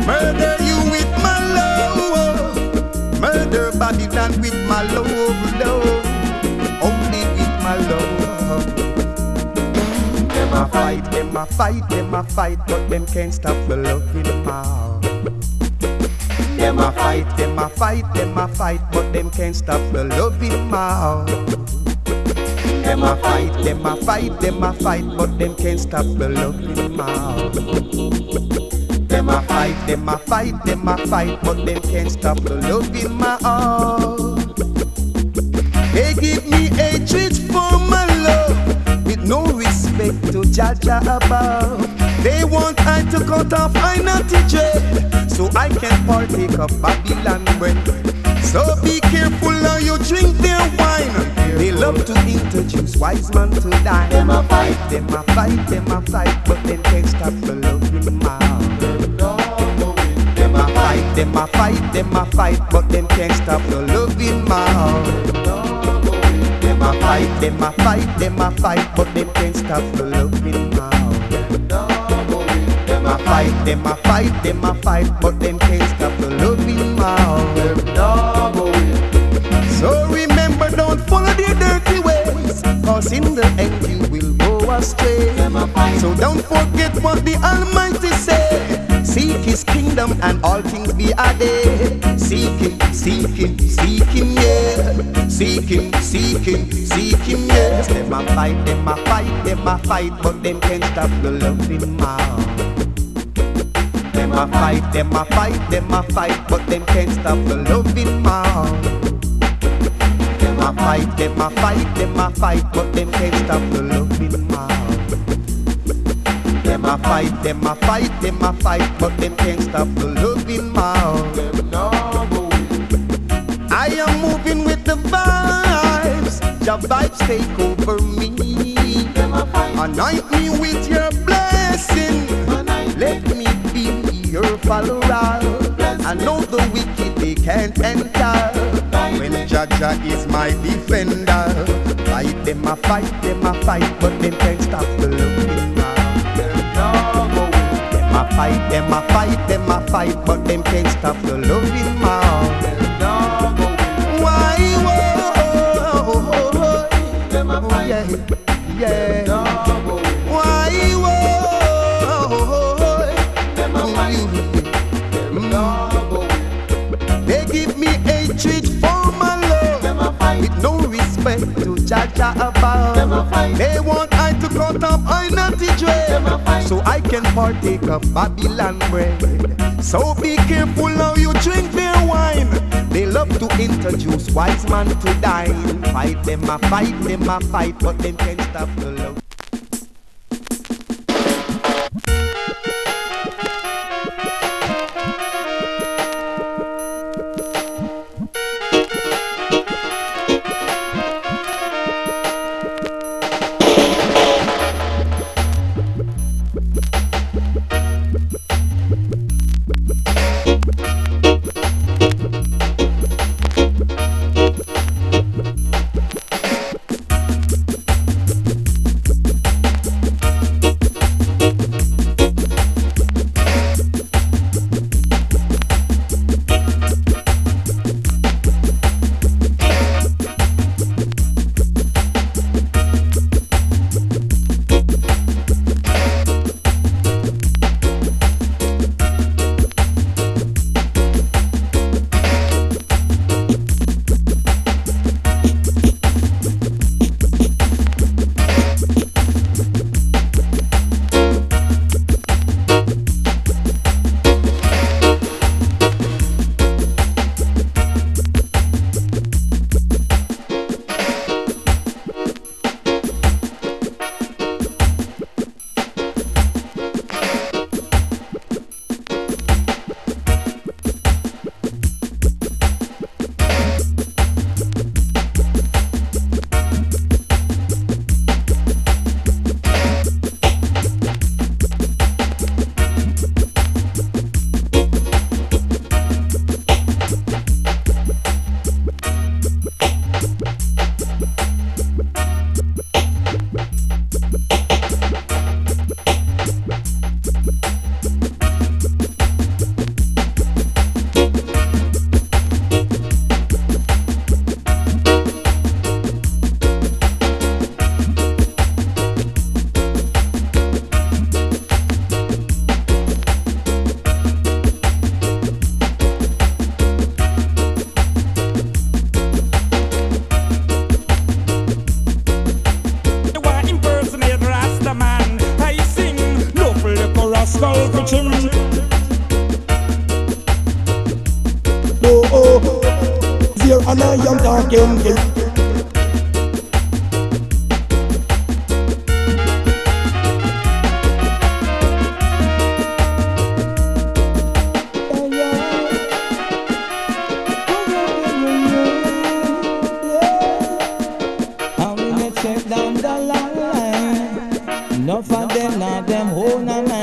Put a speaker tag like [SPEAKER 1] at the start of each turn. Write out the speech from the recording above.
[SPEAKER 1] Murder you with my love. Murder Babylon with my love, love. Only with my love. Them a fight, them a fight, them a fight, but them can't stop the love in the mouth. Them a fight, them a fight, them a fight, but them can't stop the love in the mouth. Them a fight, them a fight, them a fight, but them can't stop the love in the mouth. Them a fight, them a fight, them a fight, but them can't stop the love in my heart. They give me hatred for my love, with no respect to Jaja above. They want I to cut off I naughty dread, so I can partake of Babylon bread. So be careful how you drink their wine. They love to introduce wise man to dine. Them a fight, them a fight, them a fight, but them can't stop the love in the mouth. Them a fight, them a fight, them a fight, but them can't stop the love in mouth. Them a fight, them a fight, them a fight, but them can't stop the love in mouth. Them a fight, them a fight, them a fight, but them can't stop the love in mouth. So remember, don't follow their dirty ways, cause in the end you will go astray. So don't forget what the Almighty said. Seek His kingdom and all things be added. Seek Him, seek Him, seek Him, yeah. Seek Him, seek Him, seek Him, yes. Them a fight, them a fight, them a fight, but them can't stop the love in mouth. Them a fight, them a fight, them a fight, but them can't stop the love in mouth. Them a fight, them a fight, them a fight, but them can't stop the love in mouth. Them a fight, them a fight, them a fight, but them can't stop the love in mouth. I am moving with the vibes, your vibes take over me. Anoint me with your blessing, let me be your follower. I know the wicked they can't enter, when Jaja is my defender. Fight them a fight, but them can't stop the love in mouth. Them a fight, them a fight, them a fight, but them can't stop the love in mouth. Why, whoa, them a fight, yeah. Why, whoa, them a fight. They give me hatred for my love, with no respect to Jaja above. They want I to cut off I naughty dread, so I can partake of Babylon bread. So be careful how you drink their wine. They love to introduce wise man to dine. Fight them a fight, but them can't stop the love.
[SPEAKER 2] make me chill. Oh, here and I am talking. Down the line, enough of them, not them, oh, nah, nah.